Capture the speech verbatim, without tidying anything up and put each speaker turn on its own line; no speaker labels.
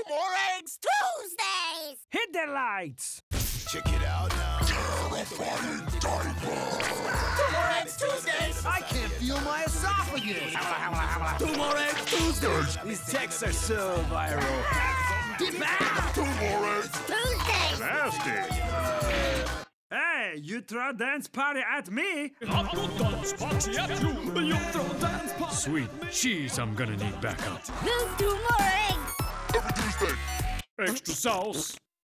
more eggs Tuesdays!
Hit the lights!
Check it out now.
Terrifying diapers! Two more eggs Tuesdays!
I can't feel my esophagus!
Two more eggs Tuesdays!
These texts are so viral.
Two more eggs Tuesdays!
Nasty! Hey, you throw a dance party at me?
Not to dance party at you! You throw a dance party!
Sweet cheese, I'm gonna need backup.
Move two more eggs!
Every Tuesday.
Extra sauce.